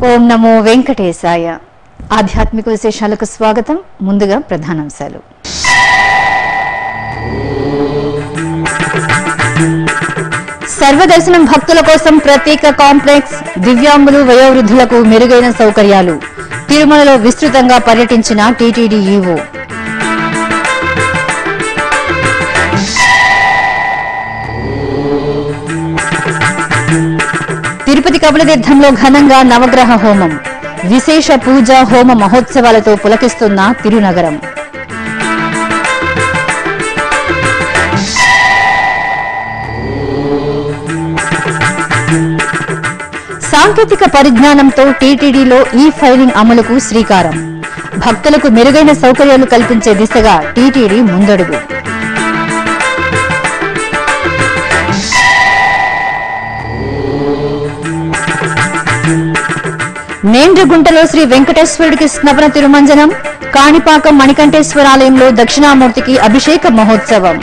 ఓం నమో వెంకటేశాయ. ఆధ్యాత్మిక విశేషాలకు స్వాగతం. ముందుగా ప్రధానాంశాలు. సర్వదర్శనం భక్తుల కోసం ప్రత్యేక కాంప్లెక్స్, దివ్యాంగులు వయోవృద్ధులకు మెరుగైన సౌకర్యాలు. తిరుమలలో విస్తృతంగా పర్యటించిన టీటీడీ ఈవో. తిరుపతి కపిలతీర్థంలో ఘనంగా నవగ్రహ హోమం, విశేష పూజ హోమ మహోత్సవాలతో పులకిస్తున్న తిరునగరం. సాంకేతిక పరిజ్ఞానంతో టీటీడీలో ఈ ఫైలింగ్ అమలుకు శ్రీకారం. భక్తులకు మెరుగైన సౌకర్యాలు కల్పించే దిశగా టీటీడీ ముందడుగు. నేండ్రగుంటలో శ్రీ వెంకటేశ్వరుడికి స్నపన తిరుమంజనం, కాణిపాకం మణికంఠేశ్వరాలయంలో దక్షిణామూర్తికి అభిషేక మహోత్సవం.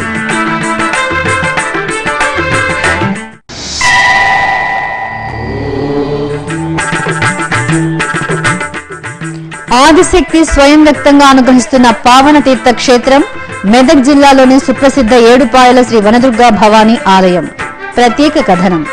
ఆదిశక్తి స్వయం వ్యక్తంగా అనుగ్రహిస్తున్న పావన తీర్థ క్షేత్రం, మెదక్ జిల్లాలోని సుప్రసిద్ధ ఏడుపాయల శ్రీ వనదుర్గా భవానీ ఆలయం. ప్రత్యేక కథనం.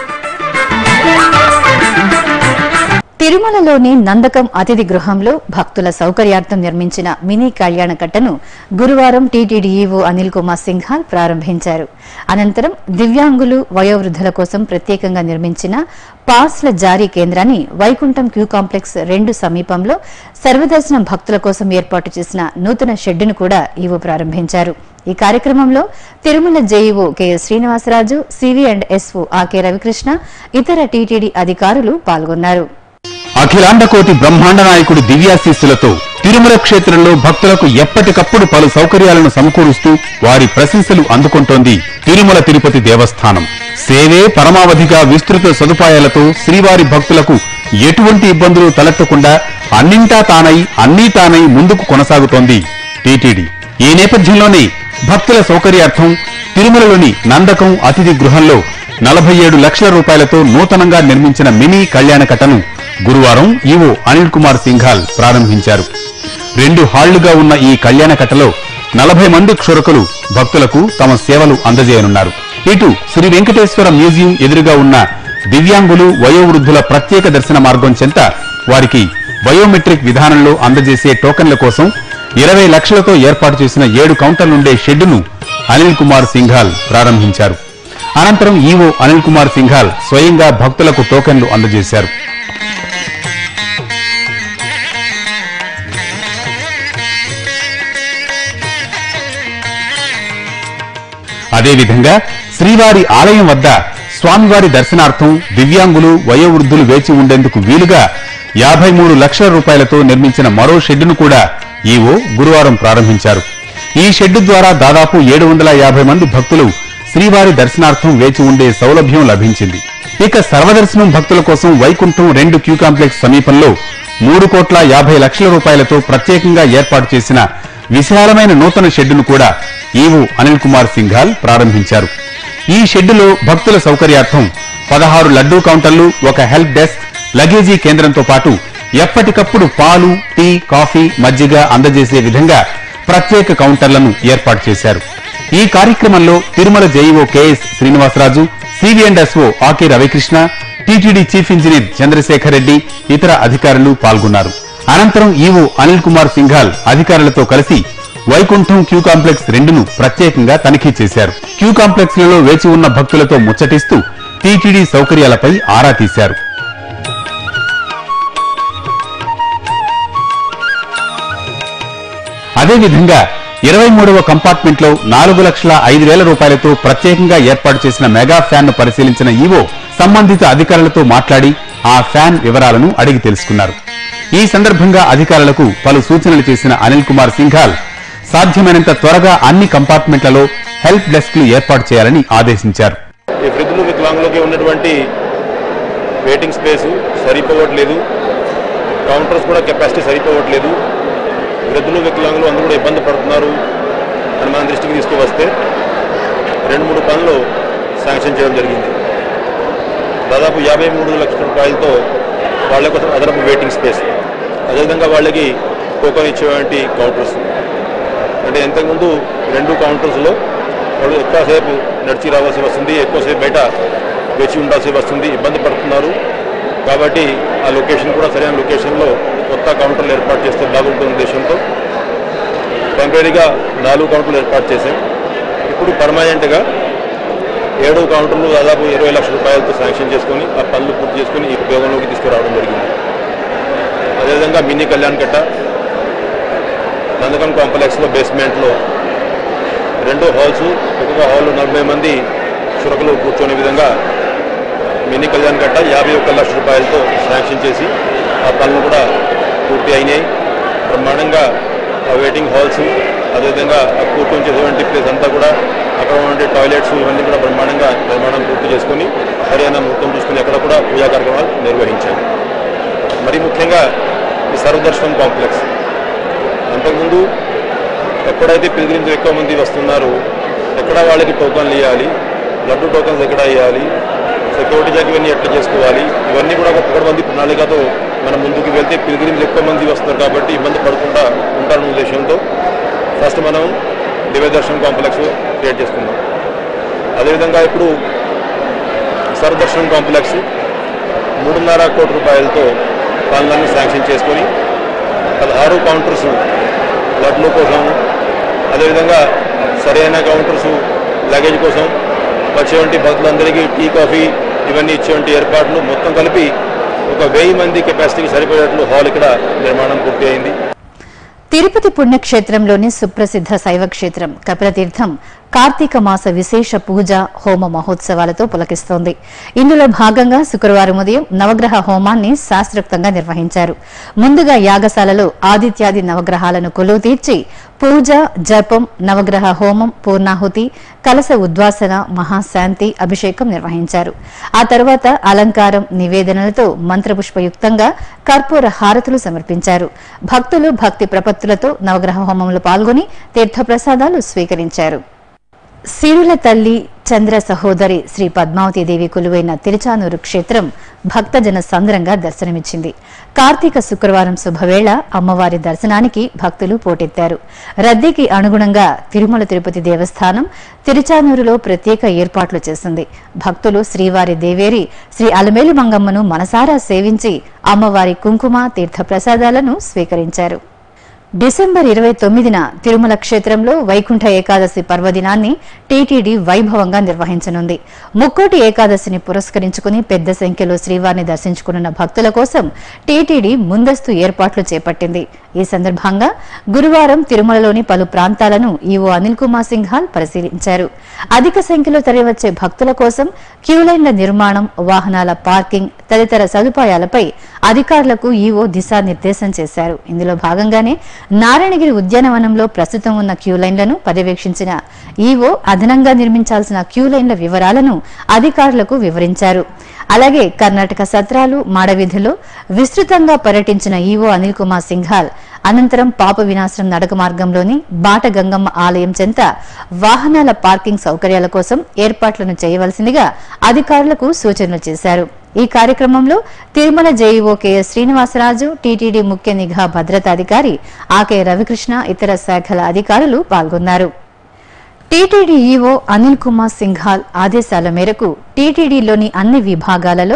తిరుమలలోని నందకం అతిథి గృహంలో భక్తుల సౌకర్యార్థం నిర్మించిన మినీ కళ్యాణ కట్టను గురువారం టీటీడీ ఈవో అనిల్ కుమార్ సింఘాల్ ప్రారంభించారు. అనంతరం దివ్యాంగులు వయోవృద్ధుల కోసం ప్రత్యేకంగా నిర్మించిన పాస్ల జారీ కేంద్రాన్ని వైకుంఠం క్యూ కాంప్లెక్స్ 2 సమీపంలో సర్వదర్శనం భక్తుల కోసం ఏర్పాటు చేసిన నూతన షెడ్డును కూడా ఈవో ప్రారంభించారు. ఈ కార్యక్రమంలో Tirumala JEO KS Srinivasaraju, CV and SO AK Ravikrishna, ఇతర టీటీడీ అధికారులు పాల్గొన్నారు. అఖిలాండ కోటి బ్రహ్మాండ నాయకుడి దివ్యాశీస్సులతో తిరుమల క్షేత్రంలో భక్తులకు ఎప్పటికప్పుడు పలు సౌకర్యాలను సమకూరుస్తూ వారి ప్రశంసలు అందుకుంటోంది తిరుమల తిరుపతి దేవస్థానం. సేవే పరమావధిగా విస్తృత సదుపాయాలతో శ్రీవారి భక్తులకు ఎటువంటి ఇబ్బందులు తలెత్తకుండా అన్నింటా తానై అన్నీ తానై ముందుకు కొనసాగుతోంది టీటీడీ. ఈ నేపథ్యంలోనే భక్తుల సౌకర్యార్థం తిరుమలలోని నందకం అతిథి గృహంలో 47 లక్షల రూపాయలతో నూతనంగా నిర్మించిన మినీ కళ్యాణ కట్టను గురువారం ఈవో అనిల్ కుమార్ సింఘాల్ ప్రారంభించారు. 2 హాళ్లుగా ఉన్న ఈ కళ్యాణ కట్టలో 40 మంది క్షురకులు భక్తులకు తమ సేవలు అందజేయనున్నారు. ఇటు శ్రీ వెంకటేశ్వర మ్యూజియం ఎదురుగా ఉన్న దివ్యాంగులు వయోవృద్ధుల ప్రత్యేక దర్శన మార్గం చెంత వారికి బయోమెట్రిక్ విధానంలో అందజేసే టోకన్ల కోసం 20 లక్షలతో ఏర్పాటు చేసిన 7 కౌంటర్లుండే షెడ్డును అనిల్ కుమార్ సింఘాల్ ప్రారంభించారు. అనంతరం ఈవో అనిల్ కుమార్ సింఘాల్ స్వయంగా భక్తులకు టోకెన్లు అందజేశారు. అదేవిధంగా శ్రీవారి ఆలయం వద్ద స్వామివారి దర్శనార్థం దివ్యాంగులు వయోవృద్ధులు వేచి ఉండేందుకు వీలుగా 53 లక్షల రూపాయలతో నిర్మించిన మరో షెడ్డును కూడా ఈవో గురువారం ప్రారంభించారు. ఈ షెడ్డు ద్వారా దాదాపు 750 మంది భక్తులు శ్రీవారి దర్శనార్థం వేచి ఉండే సౌలభ్యం లభించింది. ఇక సర్వదర్శనం భక్తుల కోసం వైకుంఠం 2 క్యూ కాంప్లెక్స్ సమీపంలో 3,50 లక్షల రూపాయలతో ప్రత్యేకంగా ఏర్పాటు చేసిన విశాలమైన నూతన షెడ్డును కూడా ఈవో అనిల్ కుమార్ సింఘాల్ ప్రారంభించారు. ఈ షెడ్డులో భక్తుల సౌకర్యార్థం 16 లడ్డూ కౌంటర్లు, ఒక హెల్ప్ డెస్క్, లగేజీ కేంద్రంతో పాటు ఎప్పటికప్పుడు పాలు, టీ, కాఫీ, మజ్జిగ అందజేసే విధంగా ప్రత్యేక కౌంటర్లను ఏర్పాటు చేశారు. ఈ కార్యక్రమంలో Tirumala JEO KS Srinivasaraju, CV and SO AK Ravikrishna, TTD chief engineer Chandrasekhar Reddy, ఇతర అధికారులు పాల్గొన్నారు. అనంతరం ఈవో అనిల్ కుమార్ సింఘాల్ అధికారులతో కలిసి వైకుంఠం క్యూ కాంప్లెక్స్ 2ను ప్రత్యేకంగా తనిఖీ చేశారు. క్యూ కాంప్లెక్స్ లలో వేచి ఉన్న భక్తులతో ముచ్చటిస్తూ టీటీడీ సౌకర్యాలపై ఆరా తీశారు. అదేవిధంగా 23వ కంపార్ట్మెంట్లో 4,05,000 రూపాయలతో ప్రత్యేకంగా ఏర్పాటు చేసిన మెగా ఫ్యాన్ ను పరిశీలించిన ఈవో సంబంధిత అధికారులతో మాట్లాడి ఆ ఫ్యాన్ వివరాలను అడిగి తెలుసుకున్నారు. ఈ సందర్భంగా అధికారులకు పలు సూచనలు చేసిన అనిల్ కుమార్ సింఘాల్ సాధ్యమైనంత త్వరగా అన్ని కంపార్ట్మెంట్లలో హెల్ప్ డెస్క్లు ఏర్పాటు చేయాలని ఆదేశించారు. వృద్ధులు వికలాంగులకి ఉన్నటువంటి వెయిటింగ్ స్పేస్ సరిపోవట్లేదు, కౌంటర్స్ కూడా కెపాసిటీ సరిపోవట్లేదు, వృద్ధులు వికలాంగులు అందరూ కూడా ఇబ్బంది పడుతున్నారు అని మన దృష్టికి తీసుకువస్తే 2-3 పనులు శాంక్షన్ చేయడం జరిగింది. దాదాపు 53 లక్షల రూపాయలతో వాళ్ళ కోసం అదనపు వెయిటింగ్ స్పేస్, అదేవిధంగా వాళ్ళకి టోకన్ ఇచ్చేటువంటి కౌంటర్స్. అంటే ఇంతకుముందు 2 కౌంటర్స్లో వాళ్ళు ఎక్కువసేపు నడిచి రావాల్సి వస్తుంది, ఎక్కువసేపు బయట వేచి ఉండాల్సి వస్తుంది, ఇబ్బంది పడుతున్నారు. కాబట్టి ఆ లొకేషన్ కూడా సరైన లొకేషన్లో కొత్త కౌంటర్లు ఏర్పాటు చేస్తే బాగుంటుంది ఉద్దేశంతో టెంపరీగా 4 కౌంటర్లు ఏర్పాటు చేశాం. ఇప్పుడు పర్మనెంట్గా 7 కౌంటర్లు దాదాపు 20 లక్షల రూపాయలతో శాంక్షన్ చేసుకొని ఆ పనులు పూర్తి చేసుకొని ఈ ఉపయోగంలోకి తీసుకురావడం జరిగింది. అదేవిధంగా మినీ కళ్యాణ్ కట్ట నందకం కాంప్లెక్స్లో బేస్మెంట్లో 2 హాల్స్, ఒక్కొక్క హాల్లో 40 మంది చురకలు కూర్చొనే విధంగా మినీ కళ్యాణ్ కట్ట 51 లక్షల రూపాయలతో శాంక్షన్ చేసి ఆ పనులు కూడా పూర్తి అయినాయి. బ్రహ్మాండంగా ఆ వెయిటింగ్ హాల్స్, అదేవిధంగా ఆ కూర్చొని చేసేటువంటి ప్లేస్ అంతా కూడా అక్కడ ఉండే టాయిలెట్స్ ఇవన్నీ కూడా బ్రహ్మాండంగా నిర్మాణం పూర్తి చేసుకొని సరైన ముహూర్తం చూసుకుని అక్కడ కూడా పూజా కార్యక్రమాలు నిర్వహించారు. మరి ముఖ్యంగా ఈ సర్వదర్శనం కాంప్లెక్స్ అంతకుముందు ఎక్కడైతే పిల్గ్రిమ్స్ ఎక్కువ మంది వస్తున్నారు, ఎక్కడ వాళ్ళకి టోకన్లు ఇవ్వాలి, లడ్డు టోకన్స్ ఎక్కడ ఇవ్వాలి, సెక్యూరిటీ చెక్ ఇవన్నీ ఎట్లా చేసుకోవాలి, ఇవన్నీ కూడా ఒక 1 మంది ప్రణాళికతో మనం ముందుకు వెళ్తే పిల్గ్రిమ్స్ ఎక్కువ మంది వస్తున్నారు కాబట్టి ఇబ్బంది పడకుండా ఉంటారన్న ఉద్దేశంతో ఫస్ట్ మనం దివ్య దర్శనం కాంప్లెక్స్ క్రియేట్ చేసుకున్నాం. అదేవిధంగా ఇప్పుడు సర్వదర్శనం కాంప్లెక్స్ 3.5 కోట్ల రూపాయలతో పనులన్నీ శాంక్షన్ చేసుకొని 16 కౌంటర్స్ లడ్లు కోసం, అదేవిధంగా సరైన కౌంటర్స్ లగేజ్ కోసం, వచ్చేటువంటి భక్తులందరికీ టీ కాఫీ ఇవన్నీ ఇచ్చేటువంటి ఏర్పాట్లు మొత్తం కలిపి ఒక 1000 మంది కెపాసిటీకి సరిపోయేట్లు హాల్ ఇక్కడ నిర్మాణం పూర్తి అయింది. తిరుపతి పుణ్యక్షేత్రంలోని సుప్రసిద్ధ శైవక్షేత్రం కపిలతీర్థం కార్తీక మాస విశేష పూజ హోమ మహోత్సవాలతో పులకిస్తోంది. ఇందులో భాగంగా శుక్రవారం ఉదయం నవగ్రహ హోమాన్ని శాస్త్రోక్తంగా నిర్వహించారు. ముందుగా యాగశాలలో ఆదిత్యాది నవగ్రహాలను కొలువు తీర్చి పూజ, జపం, నవగ్రహ హోమం, పూర్ణాహుతి, కలశ ఉద్వాసన, మహాశాంతి, అభిషేకం నిర్వహించారు. ఆ తర్వాత అలంకారం, నివేదనలతో మంత్రపుష్పయుక్తంగా కర్పూర హారతులు సమర్పించారు. భక్తులు భక్తి ప్రపత్తులతో నవగ్రహ హోమంలో పాల్గొని తీర్థప్రసాదాలు స్వీకరించారు. సిరుల తల్లి చంద్ర సహోదరి శ్రీ పద్మావతీదేవి కొలువైన తిరుచానూరు క్షేత్రం భక్తజన సంద్రంగా దర్శనమిచ్చింది. కార్తీక శుక్రవారం శుభవేళ అమ్మవారి దర్శనానికి భక్తులు పోటెత్తారు. రద్దీకి అనుగుణంగా తిరుమల తిరుపతి దేవస్థానం తిరుచానూరులో ప్రత్యేక ఏర్పాట్లు చేసింది. భక్తులు శ్రీవారి దేవేరి శ్రీ అలమేలు మంగమ్మను మనసారా సేవించి అమ్మవారి కుంకుమ తీర్థ ప్రసాదాలను స్వీకరించారు. డిసెంబర్ 29న తిరుమల క్షేత్రంలో వైకుంఠ ఏకాదశి పర్వదినాన్ని టీటీడీ వైభవంగా నిర్వహించనుంది. ముక్కోటి ఏకాదశిని పురస్కరించుకుని పెద్ద సంఖ్యలో శ్రీవారిని దర్శించుకున్న భక్తుల కోసం టీటీడీ ముందస్తు ఏర్పాట్లు చేపట్టింది. ఈ సందర్భంగా గురువారం తిరుమలలోని పలు ప్రాంతాలను ఈవో అనిల్ కుమార్ సింఘాల్ పరిశీలించారు. అధిక సంఖ్యలో తరలివచ్చే భక్తుల కోసం క్యూలైన్ల నిర్మాణం, వాహనాల పార్కింగ్ తదితర సదుపాయాలపై అధికారులకు ఈవో దిశానిర్దేశం చేశారు. ఇందులో భాగంగానే నారాయణగిరి ఉద్యానవనంలో ప్రస్తుతం ఉన్న క్యూలైన్లను పర్యవేక్షించిన ఈవో అదనంగా నిర్మించాల్సిన క్యూలైన్ల వివరాలను అధికారులకు వివరించారు. అలాగే కర్ణాటక సత్రాలు, మాడవీధిలో విస్తృతంగా పర్యటించిన ఈవో అనిల్ కుమార్ సింఘాల్ అనంతరం పాప వినాశనం నడక మార్గంలోని బాట గంగమ్మ ఆలయం చెంత వాహనాల పార్కింగ్ సౌకర్యాల కోసం ఏర్పాట్లను చేయవలసిందిగా అధికారులకు సూచనలు చేశారు. ఈ కార్యక్రమంలో Tirumala JEO KS Srinivasaraju, TTD ముఖ్య నిఘా భద్రతాధికారి ఆకే రవికృష్ణ, ఇతర శాఖల అధికారులు పాల్గొన్నారు. టీటీడీ ఈవో అనిల్ కుమార్ సింఘాల్ ఆదేశాల మేరకు టీటీడీలోని అన్ని విభాగాలలో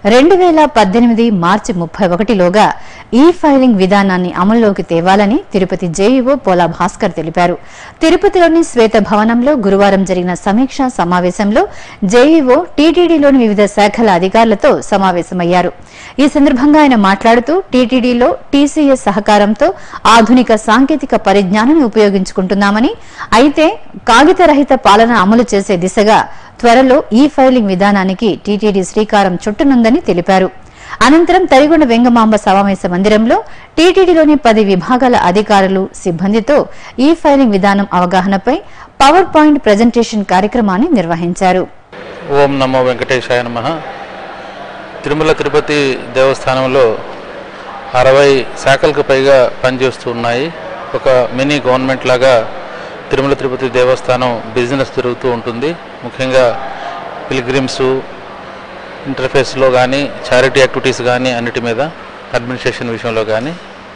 2018 మార్చి 31లోగా ఈ ఫైలింగ్ విధానాన్ని అమల్లోకి తేవాలని తిరుపతి జేఈఓ పోలా భాస్కర్ తెలిపారు. తిరుపతిలోని శ్వేత భవనంలో గురువారం జరిగిన సమీక్షా సమావేశంలో జేఈఓ టీటీడీలోని వివిధ శాఖల అధికారులతో సమావేశమయ్యారు. ఈ సందర్భంగా ఆయన మాట్లాడుతూ టీటీడీలో టీసీఎస్ సహకారంతో ఆధునిక సాంకేతిక పరిజ్ఞానాన్ని ఉపయోగించుకుంటున్నామని, అయితే కాగితరహిత పాలన అమలు చేసే దిశగా త్వరలో ఈ ఫైలింగ్ విధానానికి టీటీడీ శ్రీకారం చుట్టనుందని తెలిపారు. అనంతరం తరిగొండ వెంగమాంబ సమావేశ మందిరంలో టీటీడీలోని 10 విభాగాల అధికారులు, సిబ్బందితో ఈ ఫైలింగ్ విధానం అవగాహనపై పవర్ పాయింట్ ప్రజెంటేషన్ కార్యక్రమాన్ని నిర్వహించారు. ఓం నమో వెంకటేశాయ నమః. తిరుమల తిరుపతి దేవస్థానంలో 60 శాఖలకు పైగా పనిచేస్తూ ఉన్నాయి. ఒక మినీ గవర్నమెంట్ లాగా తిరుమల తిరుపతి దేవస్థానం బిజినెస్ జరుగుతూ ఉంటుంది. ముఖ్యంగా పిల్గ్రిమ్స్, ఇంటర్ఫేస్లో కానీ, చారిటీ యాక్టివిటీస్ కానీ, అన్నిటి మీద అడ్మినిస్ట్రేషన్ విషయంలో కానీ.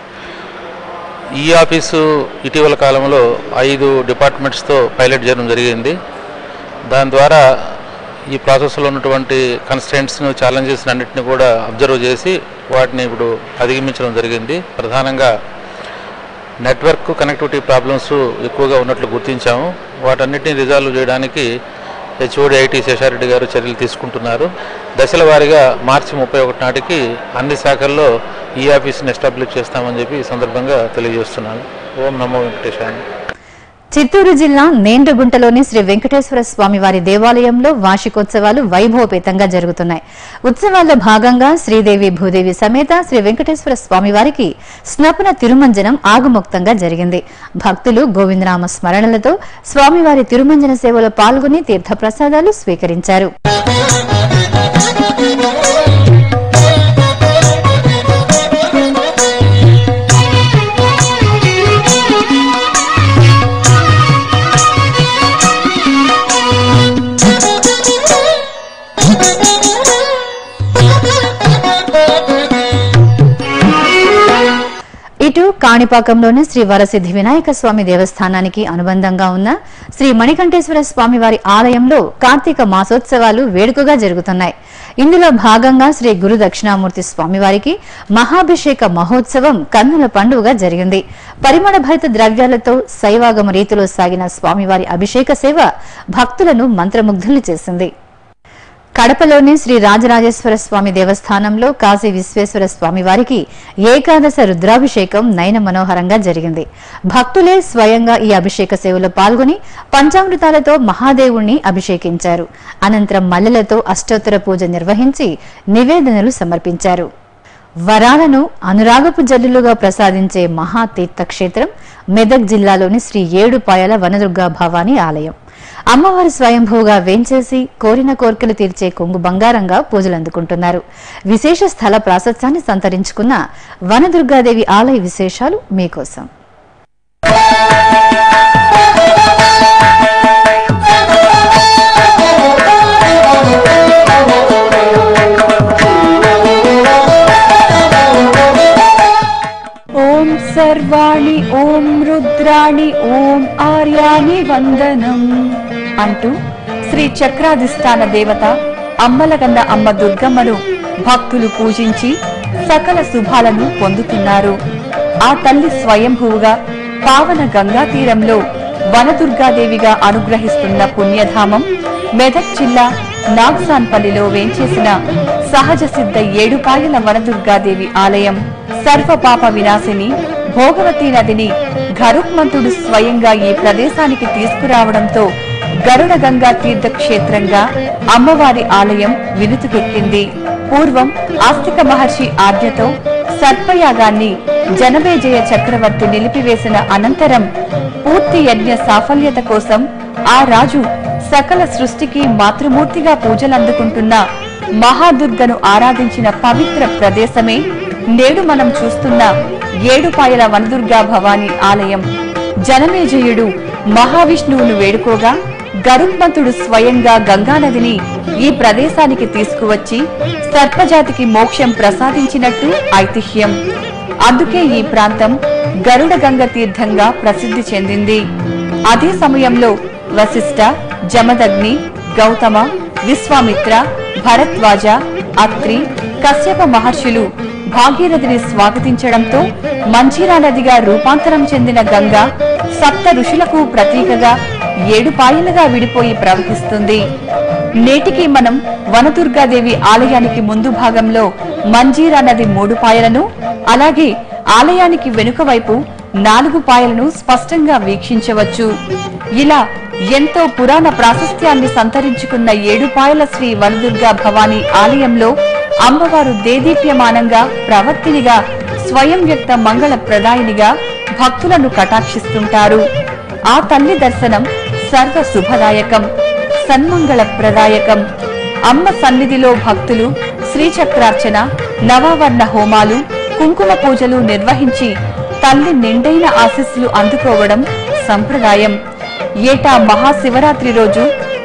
ఈ ఆఫీసు ఇటీవల కాలంలో 5 డిపార్ట్మెంట్స్తో పైలట్ చేయడం జరిగింది. దాని ద్వారా ఈ ప్రాసెస్లో ఉన్నటువంటి కన్స్ట్రెంట్స్ను, ఛాలెంజెస్ని అన్నింటినీ కూడా అబ్జర్వ్ చేసి వాటిని ఇప్పుడు అధిగమించడం జరిగింది. ప్రధానంగా నెట్వర్క్ కనెక్టివిటీ ప్రాబ్లమ్స్ ఎక్కువగా ఉన్నట్లు గుర్తించాము. వాటన్నిటిని రిజాల్వ్ చేయడానికి హెచ్ఓడి ఐటీ శేషారెడ్డి గారు చర్యలు తీసుకుంటున్నారు. దశల వారీగా మార్చి 31 నాటికి అన్ని శాఖల్లో ఈ ఆఫీస్ని ఎస్టాబ్లిష్ చేస్తామని చెప్పి ఈ సందర్భంగా తెలియజేస్తున్నాను. ఓం నమో వెంకటేశాయ. చిత్తూరు జిల్లా నేండ్రగుంటలోని శ్రీ వెంకటేశ్వర స్వామివారి దేవాలయంలో వార్షికోత్సవాలు వైభవపేతంగా జరుగుతున్నాయి. ఉత్సవాల్లో భాగంగా శ్రీదేవి భూదేవి సమేత శ్రీ వెంకటేశ్వర స్వామివారికి స్నపన తిరుమంజనం ఆగుముక్తంగా జరిగింది. భక్తులు గోవిందనామ స్మరణలతో స్వామివారి తిరుమంజన సేవలో పాల్గొని తీర్థప్రసాదాలు స్వీకరించారు. ఇటు కాణిపాకంలోని శ్రీ వరసిద్ధి వినాయక స్వామి దేవస్థానానికి అనుబంధంగా ఉన్న శ్రీ మణికంఠేశ్వర స్వామివారి ఆలయంలో కార్తీక మాసోత్సవాలు వేడుకగా జరుగుతున్నాయి. ఇందులో భాగంగా శ్రీ గురు దక్షిణామూర్తి స్వామివారికి మహాభిషేక మహోత్సవం కన్నుల పండుగగా జరిగింది. పరిమళ భరిత ద్రవ్యాలతో శైవాగమ రీతిలో సాగిన స్వామివారి అభిషేక సేవ భక్తులను మంత్రముగ్ధులు చేసింది. కడపలోని శ్రీ రాజరాజేశ్వర స్వామి దేవస్థానంలో కాశీ విశ్వేశ్వర స్వామి వారికి ఏకాదశ రుద్రాభిషేకం నయన మనోహరంగా జరిగింది. భక్తులే స్వయంగా ఈ అభిషేక సేవలో పాల్గొని పంచామృతాలతో మహాదేవుణ్ణి అభిషేకించారు. అనంతరం మల్లెలతో అష్టోత్తర పూజ నిర్వహించి నివేదనలు సమర్పించారు. వరాలను అనురాగపు జల్లులుగా ప్రసాదించే మహాతీర్థక్షేత్రం మెదక్ జిల్లాలోని శ్రీ ఏడుపాయల వనదుర్గా భవానీ ఆలయం. అమ్మవారు స్వయంభూగా వేంచేసి కోరిన కోర్కెలు తీర్చే కొంగు బంగారంగా పూజలు అందుకుంటున్నారు. విశేష స్థల ప్రాశస్త్యాన్ని సంతరించుకున్న వనదుర్గాదేవి ఆలయ విశేషాలు మీకోసం. ఓం సర్వాణి ఓం రుద్రాణి ఓం ఆర్యాణి వందనం అంటూ శ్రీ చక్రాధిష్టాన దేవత అమ్మలగన్న అమ్మ దుర్గమ్మను భక్తులు పూజించి సకల శుభాలను పొందుతున్నారు. ఆ తల్లి స్వయంభూగా పావన గంగా తీరంలో వనదుర్గాదేవిగా అనుగ్రహిస్తున్న పుణ్యధామం మెదక్ జిల్లా నాగ్సాన్పల్లిలో వేంచేసిన సహజ సిద్ధ ఏడుపాయల వనదుర్గాదేవి ఆలయం. సర్వపాప వినాశిని భోగవతి నదిని గరుత్మంతుడు స్వయంగా ఈ ప్రదేశానికి తీసుకురావడంతో గరుడ గంగా తీర్థక్షేత్రంగా అమ్మవారి ఆలయం వినుతుకెక్కింది. పూర్వం ఆస్తిక మహర్షి ఆజ్ఞతో సర్పయాగాన్ని జనమేజయ చక్రవర్తి నిలిపివేసిన అనంతరం పూర్తి యజ్ఞ సాఫల్యత కోసం ఆ రాజు సకల సృష్టికి మాతృమూర్తిగా పూజలందుకుంటున్న మహాదుర్గను ఆరాధించిన పవిత్ర ప్రదేశమే నేడు మనం చూస్తున్న ఏడుపాయల వనదుర్గా భవానీ ఆలయం. జనమేజయుడు మహావిష్ణువును వేడుకోగా గరుత్మంతుడు స్వయంగా గంగానదిని ఈ ప్రదేశానికి తీసుకువచ్చి సర్పజాతికి మోక్షం ప్రసాదించినట్టు ఐతిహ్యం. అందుకే ఈ ప్రాంతం గరుడ గంగ తీర్థంగా ప్రసిద్ధి చెందింది. అదే సమయంలో వశిష్ఠ, జమదగ్ని, గౌతమ, విశ్వామిత్ర, భరద్వాజ, అత్రి, కశ్యప మహర్షులు భాగీరథిని స్వాగతించడంతో మంజీరా నదిగా రూపాంతరం చెందిన గంగా సప్త ఋషులకు ప్రతీకగా ఏడుపాయలుగా విడిపోయి ప్రవహిస్తుంది. నేటికి మనం వనదుర్గాదేవి ఆలయానికి ముందు భాగంలో మంజీరా నది 3 పాయలను, అలాగే ఆలయానికి వెనుక వైపు 4 పాయలను స్పష్టంగా వీక్షించవచ్చు. ఇలా ఎంతో పురాణ ప్రాశస్త్యాన్ని సంతరించుకున్న ఏడుపాయల శ్రీ వనదుర్గా భవానీ ఆలయంలో అమ్మవారు దేదీప్యమానంగా ప్రవర్తినిగా స్వయం వ్యక్త మంగళ ప్రదాయినిగా భక్తులను కటాక్షిస్తుంటారు. ఆ తల్లి దర్శనం సర్వ శుభదాయకం, సన్మంగళ ప్రదాయకం. అమ్మ సన్నిధిలో భక్తులు శ్రీచక్రార్చన, నవావర్ణ హోమాలు, కుంకుమ పూజలు నిర్వహించి తల్లి నిండైన ఆశీస్సులు అందుకోవడం సంప్రదాయం. ఏటా మహాశివరాత్రి రోజు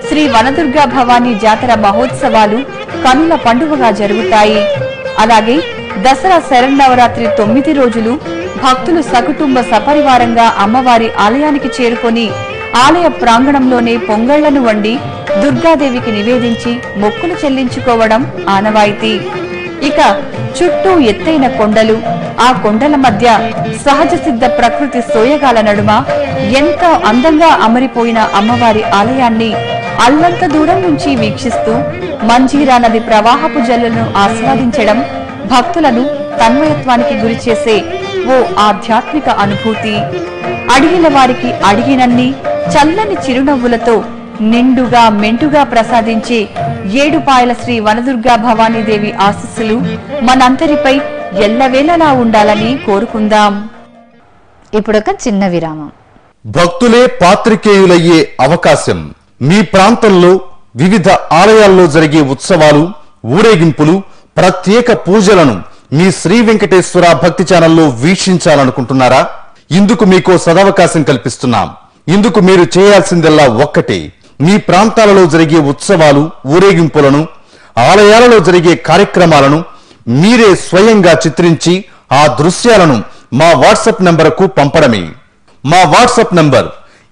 శ్రీ వనదుర్గా భవానీ జాతర మహోత్సవాలు కనుల పండుగగా జరుగుతాయి. అలాగే దసరా శరన్నవరాత్రి 9 రోజులు భక్తులు సకుటుంబ సపరివారంగా అమ్మవారి ఆలయానికి చేరుకొని ఆలయ ప్రాంగణంలోనే పొంగళ్లను వండి దుర్గాదేవికి నివేదించి మొక్కులు చెల్లించుకోవడం ఆనవాయితీ. ఇక చుట్టూ ఎత్తైన కొండలు, ఆ కొండల మధ్య సహజ సిద్ధ ప్రకృతి సోయగాల నడుమ ఎంతో అందంగా అమరిపోయిన అమ్మవారి ఆలయాన్ని అల్లంత దూరం నుంచి వీక్షిస్తూ మంజీరా నది ప్రవాహపు జల్లులను ఆస్వాదించడం భక్తులను తన్మయత్వానికి గురిచేసే ఓ ఆధ్యాత్మిక అనుభూతి. అడిగిన వారికి అడిగినన్ని చల్లని చిరునవ్వులతో నిండుగా మెండుగా ప్రసాదించే ఏడుపాయల శ్రీ వనదుర్గా భవానీదేవి ఆశీస్సులు మనందరిపై ఎల్లవేళలా ఉండాలని కోరుకుందాం. ఇప్పుడొక చిన్న విరామం. భక్తులే పాత్రికేయులయ్యే అవకాశం. మీ ప్రాంతంలో వివిధ ఆలయాల్లో జరిగే ఉత్సవాలు, ఊరేగింపులు, ప్రత్యేక పూజలను మీ శ్రీ వెంకటేశ్వర భక్తి ఛానల్లో వీక్షించాలనుకుంటున్నారా? ఇందుకు మీకో సదవకాశం కల్పిస్తున్నాం. ఇందుకు మీరు చేయాల్సిందల్లా ఒక్కటే. మీ ప్రాంతాలలో జరిగే ఉత్సవాలు, ఊరేగింపులను, ఆలయాలలో జరిగే కార్యక్రమాలను మీరే స్వయంగా చిత్రించి ఆ దృశ్యాలను మా వాట్సాప్ నంబరుకు పంపడమే. మా వాట్సాప్ నంబర్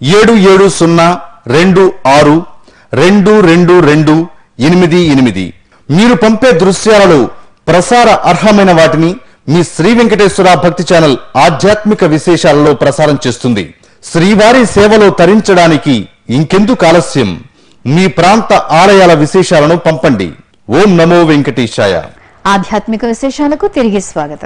77026222288. మీరు పంపే దృశ్యాలలో ప్రసార అర్హమైన వాటిని మీ శ్రీ వెంకటేశ్వర భక్తి ఛానల్ ఆధ్యాత్మిక విశేషాలలో ప్రసారం చేస్తుంది. శ్రీవారి సేవలో తరించడానికి ఇంకెందుకు ఆలస్యం? మీ ప్రాంత ఆలయాల విశేషాలను పంపండి. ఓం నమో వెంకటేశాయ. ఆధ్యాత్మిక విశేషాలకు తిరిగి స్వాగతం.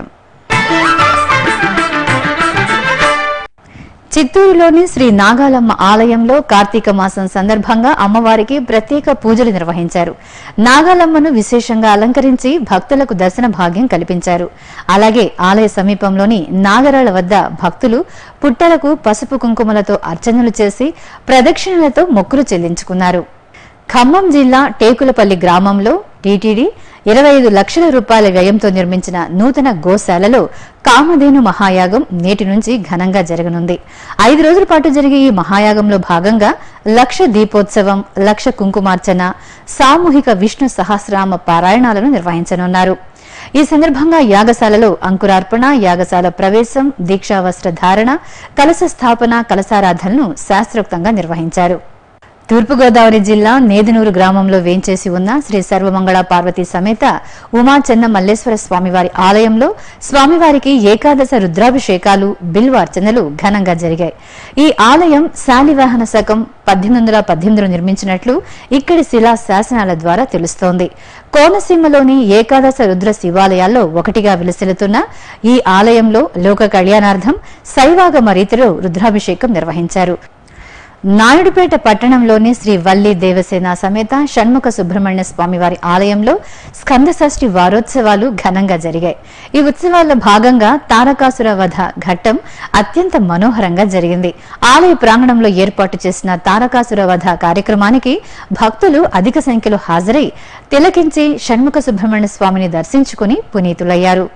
చిత్తూరులోని శ్రీ నాగాలమ్మ ఆలయంలో కార్తీక మాసం సందర్భంగా అమ్మవారికి ప్రత్యేక పూజలు నిర్వహించారు. నాగాలమ్మను విశేషంగా అలంకరించి భక్తులకు దర్శన భాగ్యం కల్పించారు. అలాగే ఆలయ సమీపంలోని నాగరాల వద్ద భక్తులు పుట్టలకు పసుపు కుంకుమలతో అర్చనలు చేసి ప్రదక్షిణలతో మొక్కులు చెల్లించుకున్నారు. ఖమ్మం జిల్లా టేకులపల్లి గ్రామంలో టీటీడీ 25 లక్షల రూపాయల వ్యయంతో నిర్మించిన నూతన గోశాలలో కామధేను మహాయాగం నేటి నుంచి ఘనంగా జరగనుంది. 5 రోజుల పాటు జరిగే ఈ మహాయాగంలో భాగంగా 1,00,000 దీపోత్సవం, 1,00,000 కుంకుమార్చన, సామూహిక విష్ణు సహస్రనామ పారాయణాలను నిర్వహించనున్నారు. ఈ సందర్భంగా యాగశాలలో అంకురార్పణ, యాగశాల ప్రవేశం, దీక్షావస్త్ర ధారణ, కలశ స్థాపన, కలశారాధనను శాస్త్రోక్తంగా నిర్వహించారు. తూర్పుగోదావరి జిల్లా నేదునూరు గ్రామంలో వేంచేసి ఉన్న శ్రీ సర్వమంగళ పార్వతీ సమేత ఉమా చెన్న మల్లేశ్వర స్వామివారి ఆలయంలో స్వామివారికి ఏకాదశ రుద్రాభిషేకాలు, బిల్వార్చనలు ఘనంగా జరిగాయి. ఈ ఆలయం శాలివాహన శకం 1818లో నిర్మించినట్లు ఇక్కడి శిలా శాసనాల ద్వారా తెలుస్తోంది. కోనసీమలోని ఏకాదశ రుద్ర శివాలయాల్లో ఒకటిగా విలసిల్లుతున్న ఈ ఆలయంలో లోక కళ్యాణార్థం శైవాగమ రీతిలో రుద్రాభిషేకం నిర్వహించారు. నాయుడుపేట పట్టణంలోని శ్రీ వల్లి దేవసేన సమేత షణ్ముఖ సుబ్రహ్మణ్య స్వామివారి ఆలయంలో స్కంద షష్ఠి వారోత్సవాలు ఘనంగా జరిగాయి. ఈ ఉత్సవాల్లో భాగంగా తారకాసుర వధ ఘట్టం అత్యంత మనోహరంగా జరిగింది. ఆలయ ప్రాంగణంలో ఏర్పాటు చేసిన తారకాసుర వధ కార్యక్రమానికి భక్తులు అధిక సంఖ్యలో హాజరై తిలకించి షణ్ముఖ సుబ్రహ్మణ్య స్వామిని దర్శించుకుని పునీతులయ్యారు.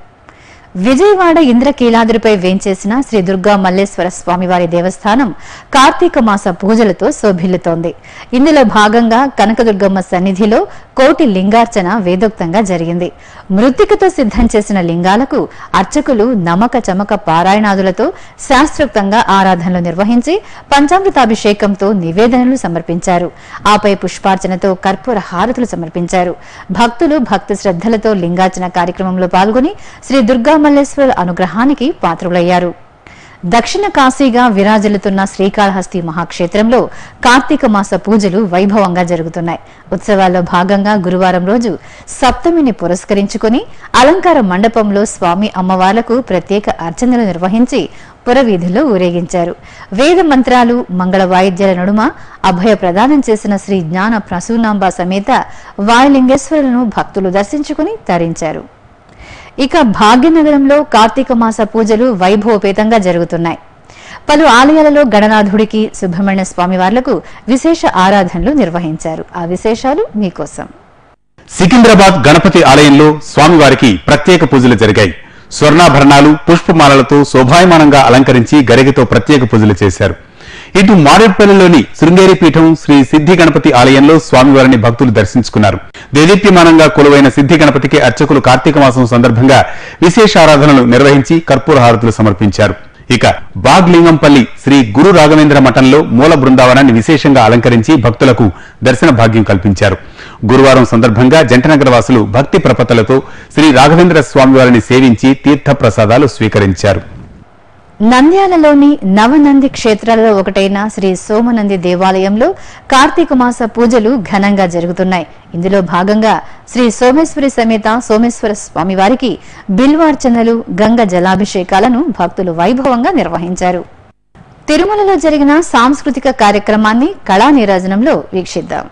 విజయవాడ ఇంద్రకీలాద్రిపై వేంచేసిన శ్రీ దుర్గా మల్లేశ్వర స్వామివారి దేవస్థానం కార్తీక మాస పూజలతో శోభిల్లుతోంది. ఇందులో భాగంగా కనకదుర్గమ్మ సన్నిధిలో కోటి లింగార్చన వేదోక్తంగా జరిగింది. మృత్తికతో సిద్ధం చేసిన లింగాలకు అర్చకులు నమక చమక పారాయణాదులతో శాస్త్రోక్తంగా ఆరాధనలు నిర్వహించి పంచామృతాభిషేకంతో నివేదనలు సమర్పించారు. ఆపై పుష్పార్చనతో కర్పూర హారతులు సమర్పించారు. భక్తులు భక్తి శ్రద్ధలతో లింగార్చన కార్యక్రమంలో పాల్గొని శ్రీ దుర్గా మల్లేశ్వరుల అనుగ్రహానికి పాత్రులయ్యారు. దక్షిణ కాశీగా విరాజిల్లుతున్న శ్రీకాళహస్తి మహాక్షేత్రంలో కార్తీక మాస పూజలు వైభవంగా జరుగుతున్నాయి. ఉత్సవాల్లో భాగంగా గురువారం రోజు సప్తమిని పురస్కరించుకుని అలంకార మండపంలో స్వామి అమ్మవార్లకు ప్రత్యేక అర్చనలు నిర్వహించి పురవీధుల్లో ఊరేగించారు. వేద మంత్రాలు, మంగళ వాయిద్యాల నడుమ అభయ ప్రదానం చేసిన శ్రీ జ్ఞాన ప్రసూనాంబ సమేత వాయులింగేశ్వరులను భక్తులు దర్శించుకుని తరించారు. ఇక భాగ్యనగరంలో కార్తీక మాస పూజలు వైభవపేతంగా జరుగుతున్నాయి. పలు ఆలయాలలో గణనాథుడికి, సుబ్రహ్మణ్య స్వామివార్లకు విశేష ఆరాధనలు నిర్వహించారు. ఆ విశేషాలు మీకోసం. సికింద్రాబాద్ గణపతి ఆలయంలో స్వామివారికి ప్రత్యేక పూజలు జరిగాయి. స్వర్ణాభరణాలు, పుష్పమాలలతో శోభాయమానంగా అలంకరించి గరిగతో ప్రత్యేక పూజలు చేశారు. ఇటు మారేడుపల్లిలోని శృంగేరి పీఠం శ్రీ సిద్ధి గణపతి ఆలయంలో స్వామివారిని భక్తులు దర్శించుకున్నారు. దేదీప్యమానంగా కొలువైన సిద్ధి గణపతికి అర్చకులు కార్తీక మాసం సందర్భంగా విశేష ఆరాధనలు నిర్వహించి కర్పూర హారతులు సమర్పించారు. ఇక బాగ్లింగంపల్లి శ్రీ గురు రాఘవేంద్ర మఠంలో మూల బృందావనాన్ని విశేషంగా అలంకరించి భక్తులకు దర్శన భాగ్యం కల్పించారు. గురువారం సందర్భంగా జంటనగర వాసులు భక్తి ప్రపత్తులతో శ్రీ రాఘవేంద్ర స్వామివారిని సేవించి తీర్థ ప్రసాదాలు స్వీకరించారు. నంద్యాలలోని నవనంది క్షేత్రాలలో ఒకటైన శ్రీ సోమనంది దేవాలయంలో కార్తీక మాస పూజలు ఘనంగా జరుగుతున్నాయి. ఇందులో భాగంగా శ్రీ సోమేశ్వరి సమేత సోమేశ్వర స్వామివారికి బిల్వార్చనలు, గంగ జలాభిషేకాలను భక్తులు వైభవంగా నిర్వహించారు. తిరుమలలో జరిగిన సాంస్కృతిక కార్యక్రమాన్ని కళా నీరాజనంలో వీక్షిద్దాం.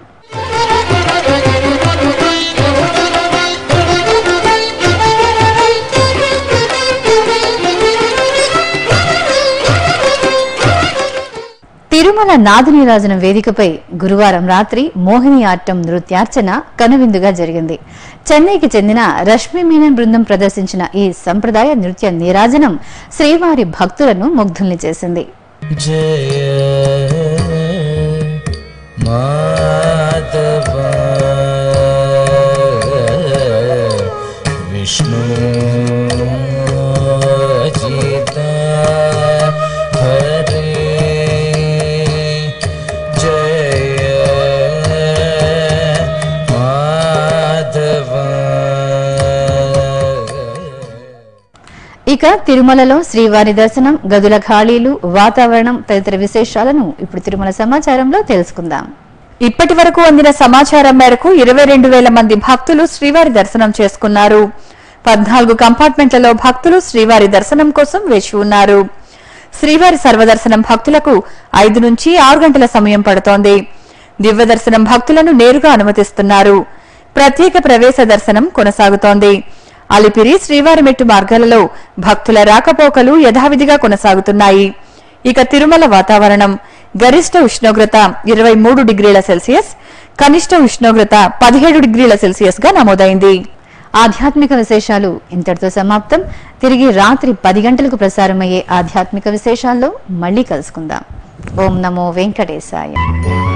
తిరుమల నాదనీరాజనం వేదికపై గురువారం రాత్రి మోహిని ఆట్టం నృత్యార్చన కనువిందుగా జరిగింది. చెన్నైకి చెందిన రష్మి మీనన్ బృందం ప్రదర్శించిన ఈ సంప్రదాయ నృత్య నీరాజనం శ్రీవారి భక్తులను ముగ్ధుల్ని చేసింది. ఇక తిరుమలలో శ్రీవారి దర్శనం, గదుల ఖాళీలు, వాతావరణం తదితర విశేషాలను ఇప్పుడు తిరుమల సమాచారంలో తెలుసుకుందాం. ఇప్పటి వరకు అందిన సమాచారం మేరకు 22,000 మంది భక్తులు శ్రీవారి దర్శనం చేసుకున్నారు. 14 కంపార్ట్మెంట్లలో భక్తులు శ్రీవారి దర్శనం కోసం వేచి ఉన్నారు. శ్రీవారి సర్వదర్శనం భక్తులకు 5 నుంచి 6 గంటల సమయం పడుతోంది. దివ్య దర్శనం భక్తులను నేరుగా అనుమతిస్తున్నారు. ప్రత్యేక ప్రవేశ దర్శనం కొనసాగుతోంది. అలిపిరి, శ్రీవారి మెట్టు మార్గాలలో భక్తుల రాకపోకలు యథావిధిగా కొనసాగుతున్నాయి. ఇక తిరుమల వాతావరణం గరిష్ట ఉష్ణోగ్రత 23 డిగ్రీల సెల్సియస్, కనిష్ట ఉష్ణోగ్రత 17 డిగ్రీల సెల్సియస్ గా నమోదైంది. ఆధ్యాత్మిక విశేషాలు ఇంతటితో సమాప్తం. తిరిగి రాత్రి 10 గంటలకు ప్రసారమయ్యే ఆధ్యాత్మిక విశేషాల్లో మళ్లీ కలుసుకుందాం. ఓం నమో వెంకటేశాయ.